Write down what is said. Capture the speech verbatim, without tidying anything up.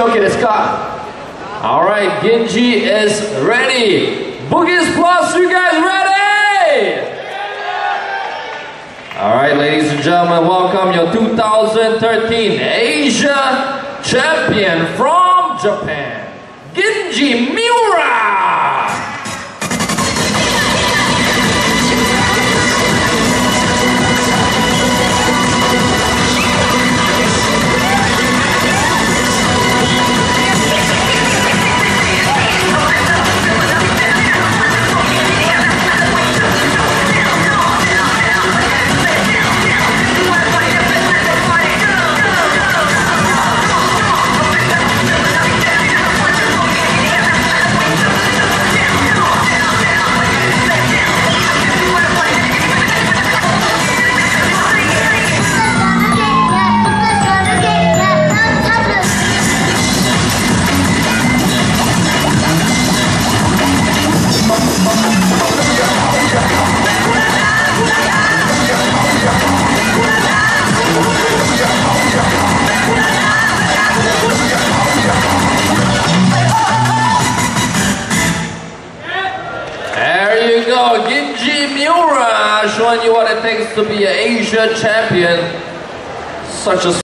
Okay, let's go. All right, Ginji is ready. Boogies Plus, you guys ready? All right, ladies and gentlemen, welcome your two thousand thirteen Asia champion from Japan, Ginji Miura. There you go, Ginji Miura, showing you what it takes to be an Asia champion. Such a